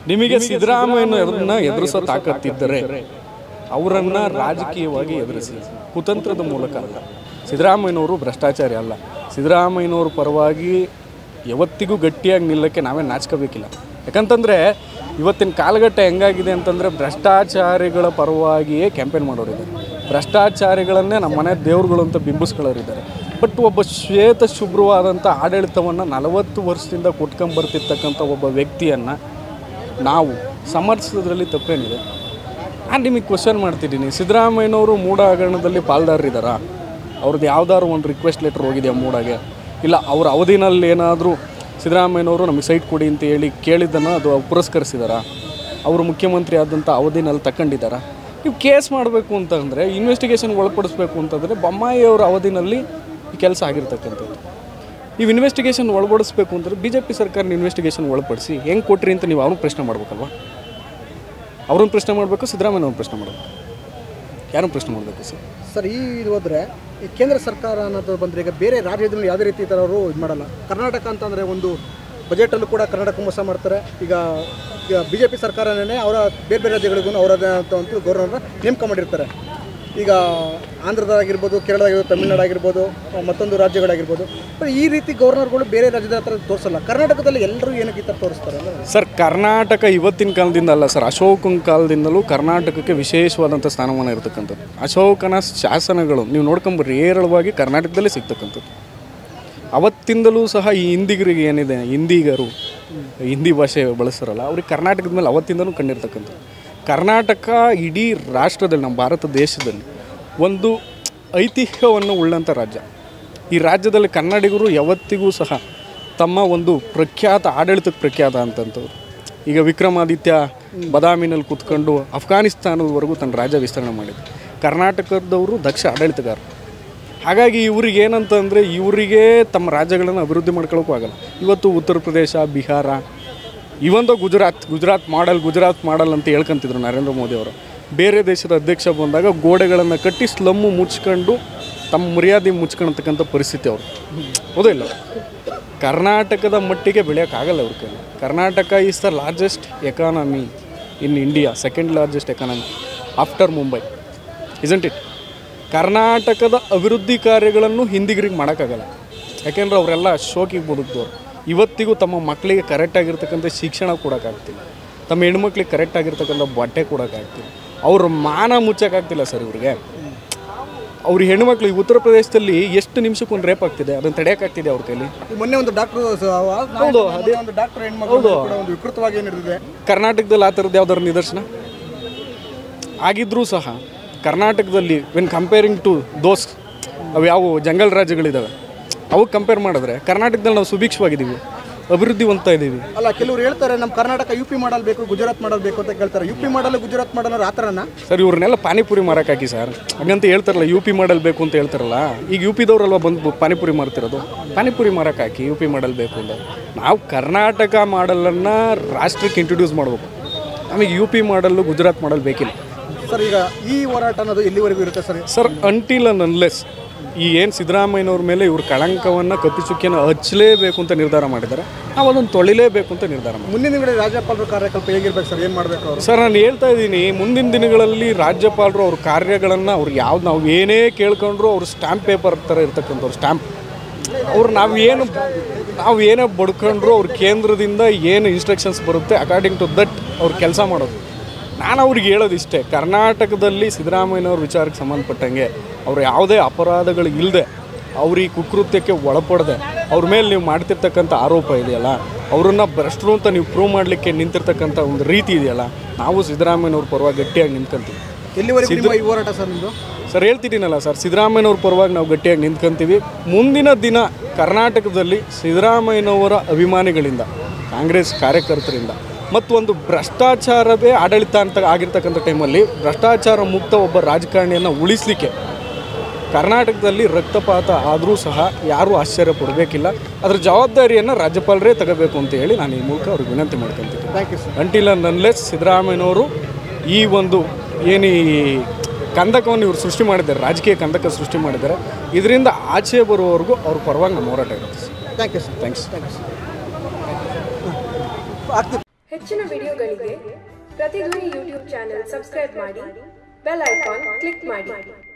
ನಿಮಗೆ ಸಿದ್ದರಾಮಯ್ಯನವ್ರನ್ನ ಎದುರಿಸೋ ತಾಕತ್ತಿದ್ದರೆ ಅವರನ್ನು ರಾಜಕೀಯವಾಗಿ ಎದುರಿಸಿ, ಕುತಂತ್ರದ ಮೂಲಕ ಅಲ್ಲ. ಸಿದ್ದರಾಮಯ್ಯನವರು ಭ್ರಷ್ಟಾಚಾರಿ ಅಲ್ಲ. ಸಿದ್ದರಾಮಯ್ಯನವ್ರ ಪರವಾಗಿ ಯಾವತ್ತಿಗೂ ಗಟ್ಟಿಯಾಗಿ ನಿಲ್ಲಕ್ಕೆ ನಾವೇ ನಾಚ್ಕೋಬೇಕಿಲ್ಲ. ಯಾಕಂತಂದರೆ ಇವತ್ತಿನ ಕಾಲಘಟ್ಟ ಹೆಂಗಾಗಿದೆ ಅಂತಂದರೆ ಭ್ರಷ್ಟಾಚಾರಿಗಳ ಪರವಾಗಿಯೇ ಕ್ಯಾಂಪೇನ್ ಮಾಡೋರಿದ್ದಾರೆ, ಭ್ರಷ್ಟಾಚಾರಿಗಳನ್ನೇ ನಮ್ಮ ಮನೆ ದೇವ್ರುಗಳು ಅಂತ ಬಿಂಬಿಸ್ಕೊಳ್ಳೋರಿದ್ದಾರೆ. ಬಟ್ ಒಬ್ಬ ಶ್ವೇತ ಶುಭ್ರವಾದಂಥ ಆಡಳಿತವನ್ನು 40 ವರ್ಷದಿಂದ ಕೊಟ್ಕೊಂಬರ್ತಿರ್ತಕ್ಕಂಥ ಒಬ್ಬ ವ್ಯಕ್ತಿಯನ್ನು ನಾವು ಸಮರ್ಥಿಸೋದ್ರಲ್ಲಿ ತಪ್ಪೇನಿದೆ? ನಾನು ನಿಮಗೆ ಕ್ವಶನ್ ಮಾಡ್ತಿದ್ದೀನಿ, ಸಿದ್ದರಾಮಯ್ಯನವರು ಮೂಡ ಹಗರಣದಲ್ಲಿ ಪಾಲ್ದಾರರಿದ್ದಾರಾ? ಅವ್ರದ್ದು ಯಾವ್ದಾದ್ರು ಒಂದು ರಿಕ್ವೆಸ್ಟ್ ಲೆಟ್ರ್ ಹೋಗಿದೆಯಾ ಮೂಡಾಗೆ? ಇಲ್ಲ ಅವ್ರ ಅವಧಿನಲ್ಲಿ ಏನಾದರೂ ಸಿದ್ದರಾಮಯ್ಯನವರು ನಮಗೆ ಸೈಟ್ ಕೊಡಿ ಅಂತ ಹೇಳಿ ಕೇಳಿದ್ದನ್ನು ಅದು ಪುರಸ್ಕರಿಸಿದಾರಾ? ಅವರು ಮುಖ್ಯಮಂತ್ರಿ ಆದಂಥ ಅವಧಿನಲ್ಲಿ ತಗೊಂಡಿದ್ದಾರಾ? ನೀವು ಕೇಸ್ ಮಾಡಬೇಕು ಅಂತಂದರೆ, ಇನ್ವೆಸ್ಟಿಗೇಷನ್ಗೆ ಒಳಪಡಿಸ್ಬೇಕು ಅಂತಂದರೆ ಬೊಮ್ಮಾಯಿಯವರ ಅವಧಿನಲ್ಲಿ ಈ ಕೆಲಸ ಆಗಿರ್ತಕ್ಕಂಥದ್ದು. ನೀವು ಇನ್ವೆಸ್ಟಿಗೇಷನ್ ಒಳಪಡಿಸ್ಬೇಕು ಅಂತಂದರೆ BJP ಸರ್ಕಾರನ ಇನ್ವೆಸ್ಟಿಗೇಷನ್ ಒಳಪಡಿಸಿ ಹೆಂಗೆ ಕೊಟ್ರಿ ಅಂತ ನೀವು ಅವ್ರನ್ನ ಪ್ರಶ್ನೆ ಮಾಡ್ಬೇಕಲ್ವ? ಅವ್ರನ್ನ ಪ್ರಶ್ನೆ ಮಾಡಬೇಕು, ಸಿದ್ದರಾಮಯ್ಯವ್ರನ್ನ ಪ್ರಶ್ನೆ ಮಾಡಬೇಕು, ಯಾರನ್ನು ಪ್ರಶ್ನೆ ಮಾಡಬೇಕು ಸರ್? ಇದು ಹೋದರೆ ಈ ಕೇಂದ್ರ ಸರ್ಕಾರ ಅನ್ನೋದು ಬಂದರೆ ಈಗ ಬೇರೆ ರಾಜ್ಯದಲ್ಲಿ ಯಾವುದೇ ರೀತಿ ಥರ ಅವರು ಇದು ಮಾಡಲ್ಲ. ಕರ್ನಾಟಕ ಅಂತಂದರೆ ಒಂದು ಬಜೆಟಲ್ಲೂ ಕೂಡ ಕರ್ನಾಟಕ ಮೋಸ ಮಾಡ್ತಾರೆ. ಈಗ BJP ಸರ್ಕಾರನೇ ಅವರ ಬೇರೆ ಬೇರೆ ರಾಜ್ಯಗಳಿಗೂ ಅವರದೇ ಅಂತ ಗೌರ್ನರ್ನ ನೇಮಕ ಮಾಡಿರ್ತಾರೆ. ಈಗ ಆಂಧ್ರದಾಗಿರ್ಬೋದು, ಕೇರಳದಾಗಿರ್ಬೋದು, ತಮಿಳ್ನಾಡು ಆಗಿರ್ಬೋದು, ಮತ್ತೊಂದು ರಾಜ್ಯಗಳಾಗಿರ್ಬೋದು. ಈ ರೀತಿ ಗವರ್ನರ್ಗಳು ಬೇರೆ ರಾಜ್ಯದ ಹತ್ರ ತೋರಿಸಲ್ಲ. ಕರ್ನಾಟಕದಲ್ಲಿ ಎಲ್ಲರೂ ಏನಕ್ಕೆ ಈ ಥರ ತೋರಿಸ್ತಾರೆ ಸರ್? ಕರ್ನಾಟಕ ಇವತ್ತಿನ ಕಾಲದಿಂದ ಅಲ್ಲ ಸರ್, ಅಶೋಕನ ಕಾಲದಿಂದಲೂ ಕರ್ನಾಟಕಕ್ಕೆ ವಿಶೇಷವಾದಂಥ ಸ್ಥಾನಮಾನ ಇರತಕ್ಕಂಥದ್ದು. ಅಶೋಕನ ಶಾಸನಗಳು ನೀವು ನೋಡ್ಕೊಂಬರ್ರಿ, ಹೇರಳವಾಗಿ ಕರ್ನಾಟಕದಲ್ಲೇ ಸಿಗ್ತಕ್ಕಂಥದ್ದು. ಅವತ್ತಿಂದಲೂ ಸಹ ಈ ಹಿಂದಿಗರಿಗೆ ಏನಿದೆ, ಹಿಂದಿಗರು ಹಿಂದಿ ಭಾಷೆ ಬಳಸ್ತಾರಲ್ಲ, ಅವ್ರಿಗೆ ಕರ್ನಾಟಕದ ಮೇಲೆ ಅವತ್ತಿಂದಲೂ ಕಂಡಿರ್ತಕ್ಕಂಥದ್ದು. ಕರ್ನಾಟಕ ಇಡೀ ರಾಷ್ಟ್ರದಲ್ಲಿ, ನಮ್ಮ ಭಾರತ ದೇಶದಲ್ಲಿ ಒಂದು ಐತಿಹ್ಯವನ್ನು ಉಳ್ಳಂಥ ರಾಜ್ಯ. ಈ ರಾಜ್ಯದಲ್ಲಿ ಕನ್ನಡಿಗರು ಯಾವತ್ತಿಗೂ ಸಹ ತಮ್ಮ ಒಂದು ಪ್ರಖ್ಯಾತ ಆಡಳಿತಕ್ಕೆ ಪ್ರಖ್ಯಾತ ಅಂತಂಥವ್ರು. ಈಗ ವಿಕ್ರಮಾದಿತ್ಯ ಬದಾಮಿನಲ್ಲಿ ಕೂತ್ಕೊಂಡು ಅಫ್ಘಾನಿಸ್ತಾನದವರೆಗೂ ತನ್ನ ರಾಜ್ಯ ವಿಸ್ತರಣೆ ಮಾಡಿದ್ರು. ಕರ್ನಾಟಕದವರು ದಕ್ಷ ಆಡಳಿತಗಾರರು. ಹಾಗಾಗಿ ಇವ್ರಿಗೆ ಏನಂತಂದರೆ, ಇವರಿಗೆ ತಮ್ಮ ರಾಜ್ಯಗಳನ್ನು ಅಭಿವೃದ್ಧಿ ಮಾಡ್ಕೊಳ್ಳೋಕ್ಕೂ ಆಗಲ್ಲ. ಇವತ್ತು ಉತ್ತರ ಪ್ರದೇಶ, ಬಿಹಾರ, ಇವಂದು ಗುಜರಾತ್ ಮಾಡಲ್ ಅಂತ ಹೇಳ್ಕೊಂತಿದ್ರು ನರೇಂದ್ರ ಮೋದಿ ಅವರು. ಬೇರೆ ದೇಶದ ಅಧ್ಯಕ್ಷ ಬಂದಾಗ ಗೋಡೆಗಳನ್ನು ಕಟ್ಟಿ ಸ್ಲಮ್ಮು ಮುಚ್ಕೊಂಡು ತಮ್ಮ ಮರ್ಯಾದೆ ಮುಚ್ಕೊಳ್ತಕ್ಕಂಥ ಪರಿಸ್ಥಿತಿ ಅವರು. ಹೌದಾ ಇಲ್ಲ? ಕರ್ನಾಟಕದ ಮಟ್ಟಿಗೆ ಬೆಳೆಯೋಕ್ಕಾಗಲ್ಲ ಅವ್ರ ಕೈಲಿ. Karnataka is the largest economy in India, second largest economy after Mumbai, isn't it? ಕರ್ನಾಟಕದ ಅಭಿವೃದ್ಧಿ ಕಾರ್ಯಗಳನ್ನು ಹಿಂದಿಗರಿಗೆ ಮಾಡೋಕ್ಕಾಗಲ್ಲ. ಯಾಕೆಂದ್ರೆ ಅವರೆಲ್ಲ ಶೋಕಿಗೆ ಬದುಕಿದವರು. ಇವತ್ತಿಗೂ ತಮ್ಮ ಮಕ್ಕಳಿಗೆ ಕರೆಕ್ಟಾಗಿರ್ತಕ್ಕಂಥ ಶಿಕ್ಷಣ ಕೊಡೋಕ್ಕಾಗ್ತಿಲ್ಲ, ತಮ್ಮ ಹೆಣ್ಮಕ್ಳಿಗೆ ಕರೆಕ್ಟಾಗಿರ್ತಕ್ಕಂಥ ಬಟ್ಟೆ ಕೊಡೋಕ್ಕಾಗ್ತಿಲ್ಲ, ಅವ್ರ ಮಾನ ಮುಚ್ಚೋಕ್ಕಾಗ್ತಿಲ್ಲ ಸರ್ ಇವ್ರಿಗೆ. ಅವ್ರ ಹೆಣ್ಮಕ್ಳು ಈ ಉತ್ತರ ಪ್ರದೇಶದಲ್ಲಿ ಎಷ್ಟು ನಿಮಿಷಕ್ಕೊಂದು ರೇಪ್ ಆಗ್ತಿದೆ, ಅದನ್ನು ತಡೆಯೋಕ್ಕಾಗ್ತಿದೆ ಅವ್ರ ಕೈಲಿ? ಮೊನ್ನೆ ಒಂದು ಡಾಕ್ಟರ್, ಹೌದು, ಅದೇ ಒಂದು ಡಾಕ್ಟರ್ ಹೆಣ್ಮಕ್ಳು ಒಂದು ವಿಕೃತವಾಗಿ ಏನಿದೆ ಕರ್ನಾಟಕದಲ್ಲಿ. ಆ ಥರದ್ದು ಯಾವ್ದಾದ್ರು ನಿದರ್ಶನ ಆಗಿದ್ರೂ ಸಹ ಕರ್ನಾಟಕದಲ್ಲಿ ವೆನ್ ಕಂಪೇರಿಂಗ್ ಟು ದೋಸ್ ಅವು ಯಾವ ಜಂಗಲ್ ರಾಜ್ಯಗಳಿದ್ದಾವೆ ಅವಕ್ಕೆ ಕಂಪೇರ್ ಮಾಡಿದ್ರೆ ಕರ್ನಾಟಕದಲ್ಲಿ ನಾವು ಸುಭಿಕ್ಷವಾಗಿದ್ದೀವಿ, ಅಭಿವೃದ್ಧಿವಂತ ಇದ್ದೀವಿ. ಅಲ್ಲ, ಕೆಲವರು ಹೇಳ್ತಾರೆ ನಮ್ಮ ಕರ್ನಾಟಕ UP ಮಾಡಲ್ ಬೇಕು, ಗುಜರಾತ್ ಮಾಡಲ್ ಬೇಕು ಅಂತ ಕೇಳ್ತಾರೆ. UP ಮಾಡಲ್ ಗುಜರಾತ್ ಮಾಡಲ್ ಆ ಥರನ ಸರ್? ಇವ್ರನ್ನೆಲ್ಲ ಪಾನಿಪುರಿ ಮಾರಕ್ಕಾಕಿ ಸರ್, ಹಾಗಂತ ಹೇಳ್ತಾರಲ್ಲ. UP ಮಾಡಲ್ ಬೇಕು ಅಂತ ಹೇಳ್ತಾರಲ್ಲ, ಈಗ UPದವ್ರಲ್ವ ಬಂದು ಪಾನಿಪುರಿ ಮಾರ್ತಿರೋದು? ಪಾನಿಪುರಿ ಮಾರಕ್ಕಾಕಿ UP ಮಾಡಲ್ ಬೇಕು ಅಂತ. ನಾವು ಕರ್ನಾಟಕ ಮಾಡಲನ್ನು ರಾಷ್ಟ್ರಕ್ಕೆ ಇಂಟ್ರೊಡ್ಯೂಸ್ ಮಾಡಬೇಕು. ನಮಗೆ UP ಮಾಡಲ್ಲು, ಗುಜರಾತ್ ಮಾಡಲ್ ಬೇಕಿಲ್ಲ ಸರ್. ಈಗ ಈ ಹೋರಾಟ ಅನ್ನೋದು ಎಲ್ಲಿವರೆಗೂ ಇರುತ್ತೆ sir? Sir, until and unless ಈ ಏನು ಸಿದ್ದರಾಮಯ್ಯನವ್ರ ಮೇಲೆ ಇವ್ರ ಕಳಂಕವನ್ನು, ಕಪ್ಪಿಚುಕ್ಕಿಯನ್ನು ಹಚ್ಚಲೇಬೇಕು ಅಂತ ನಿರ್ಧಾರ ಮಾಡಿದ್ದಾರೆ, ನಾವು ಅದನ್ನು ತೊಳಿಲೇಬೇಕು ಅಂತ ನಿರ್ಧಾರ ಮಾಡಿ. ಮುಂದಿನ ದಿನಗಳಲ್ಲಿ ರಾಜ್ಯಪಾಲರ ಕಾರ್ಯಕಲ್ಪ ಹೇಗಿರ್ಬೇಕು ಸರ್? ಏನು ಮಾಡಬೇಕು ಅವರು? ಸರ್, ನಾನು ಹೇಳ್ತಾ ಇದ್ದೀನಿ, ಮುಂದಿನ ದಿನಗಳಲ್ಲಿ ರಾಜ್ಯಪಾಲರು ಅವ್ರ ಕಾರ್ಯಗಳನ್ನು ಅವ್ರು ಯಾವ್ದು ನಾವು ಏನೇ ಕೇಳ್ಕೊಂಡ್ರು ಅವ್ರು ಸ್ಟ್ಯಾಂಪ್ ಪೇಪರ್ ಥರ ಇರ್ತಕ್ಕಂಥವ್ರು ಸ್ಟ್ಯಾಂಪ್. ಅವ್ರು ನಾವು ಏನೇ ಬಡ್ಕೊಂಡ್ರು ಅವ್ರ ಕೇಂದ್ರದಿಂದ ಏನು ಇನ್ಸ್ಟ್ರಕ್ಷನ್ಸ್ ಬರುತ್ತೆ ಅಕಾರ್ಡಿಂಗ್ ಟು ದಟ್ ಅವ್ರು ಕೆಲಸ ಮಾಡೋದು. ನಾನು ಅವ್ರಿಗೆ ಹೇಳೋದಿಷ್ಟೇ, ಕರ್ನಾಟಕದಲ್ಲಿ ಸಿದ್ದರಾಮಯ್ಯನವ್ರ ವಿಚಾರಕ್ಕೆ ಸಂಬಂಧಪಟ್ಟಂಗೆ ಅವ್ರು ಯಾವುದೇ ಅಪರಾಧಗಳು ಇಲ್ಲದೆ, ಅವ್ರಿಗೆ ಕುಕೃತ್ಯಕ್ಕೆ ಒಳಪಡದೆ, ಅವ್ರ ಮೇಲೆ ನೀವು ಮಾಡ್ತಿರ್ತಕ್ಕಂಥ ಆರೋಪ ಇದೆಯಲ್ಲ, ಅವರನ್ನು ಭ್ರಷ್ಟರು ಅಂತ ನೀವು ಪ್ರೂವ್ ಮಾಡಲಿಕ್ಕೆ ನಿಂತಿರ್ತಕ್ಕಂಥ ಒಂದು ರೀತಿ ಇದೆಯಲ್ಲ, ನಾವು ಸಿದ್ದರಾಮಯ್ಯನವ್ರ ಪರವಾಗಿ ಗಟ್ಟಿಯಾಗಿ ನಿಂತ್ಕೊಂತೀವಿ. ಎಲ್ಲಿವರೆಗೂ ಈ ಹೋರಾಟ ಸರ್ ನಿಮ್ಮದು? ಸರ್, ಹೇಳ್ತಿದ್ದೀನಲ್ಲ ಸರ್, ಸಿದ್ದರಾಮಯ್ಯನವ್ರ ಪರವಾಗಿ ನಾವು ಗಟ್ಟಿಯಾಗಿ ನಿಂತ್ಕೊಂತೀವಿ. ಮುಂದಿನ ದಿನ ಕರ್ನಾಟಕದಲ್ಲಿ ಸಿದ್ದರಾಮಯ್ಯನವರ ಅಭಿಮಾನಿಗಳಿಂದ, ಕಾಂಗ್ರೆಸ್ ಕಾರ್ಯಕರ್ತರಿಂದ ಮತ್ತು ಒಂದು ಭ್ರಷ್ಟಾಚಾರವೇ ಆಡಳಿತ ಅಂತ ಆಗಿರ್ತಕ್ಕಂಥ ಟೈಮಲ್ಲಿ ಭ್ರಷ್ಟಾಚಾರ ಮುಕ್ತ ಒಬ್ಬ ರಾಜಕಾರಣಿಯನ್ನು ಉಳಿಸಲಿಕ್ಕೆ ಕರ್ನಾಟಕದಲ್ಲಿ ರಕ್ತಪಾತ ಆದರೂ ಸಹ ಯಾರೂ ಆಶ್ಚರ್ಯ ಪಡಬೇಕಿಲ್ಲ. ಅದರ ಜವಾಬ್ದಾರಿಯನ್ನು ರಾಜ್ಯಪಾಲರೇ ತಗೋಬೇಕು ಅಂತ ಹೇಳಿ ನಾನು ಈ ಮೂಲಕ ಅವ್ರಿಗೆ ವಿನಂತಿ ಮಾಡ್ಕೊತೀನಿ. Thank you sir. Until and unless ಸಿದ್ದರಾಮಯ್ಯನವರು ಈ ಒಂದು ಏನು ಈ ಕಂದಕವನ್ನು ಇವರು ಸೃಷ್ಟಿ ಮಾಡಿದ್ದಾರೆ, ರಾಜಕೀಯ ಕಂದಕ ಸೃಷ್ಟಿ ಮಾಡಿದ್ದಾರೆ, ಇದರಿಂದ ಆಚೆ ಬರುವವರೆಗೂ ಅವ್ರ ಪರವಾಗಿ ನಮ್ಮ ಹೋರಾಟ ಇರುತ್ತೆ. Thank you sir. Thanks. Thank you sir. ಹೆಚ್ಚಿನ ವಿಡಿಯೋಗಳಿಗೆ ಪ್ರತಿಧ್ವನಿ ಯೂಟ್ಯೂಬ್ ಚಾನೆಲ್ ಸಬ್ಸ್ಕ್ರೈಬ್ ಮಾಡಿ, ಬೆಲ್ ಐಕಾನ್ ಕ್ಲಿಕ್ ಮಾಡಿ.